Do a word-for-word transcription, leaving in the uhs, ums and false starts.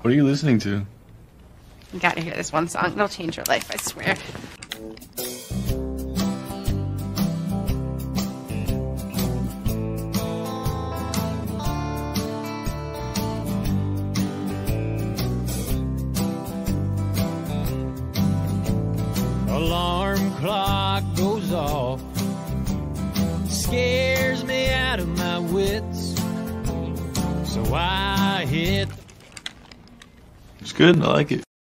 What are you listening to? You gotta hear this one song. It'll change your life, I swear. Alarm clock goes off, scares me out of my wits, so I hit. It's good. I like it.